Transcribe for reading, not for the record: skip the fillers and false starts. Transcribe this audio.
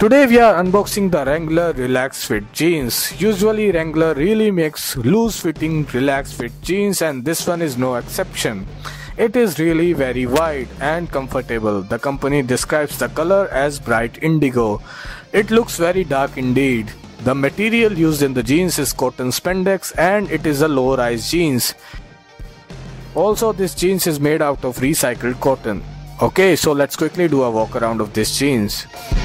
Today we are unboxing the Wrangler Relax Fit jeans. Usually Wrangler really makes loose fitting relax fit jeans and this one is no exception. It is really very wide and comfortable. The company describes the color as bright indigo. It looks very dark indeed. The material used in the jeans is cotton spandex and it is a low-rise jeans. Also this jeans is made out of recycled cotton. Okay, so let's quickly do a walk around of this jeans.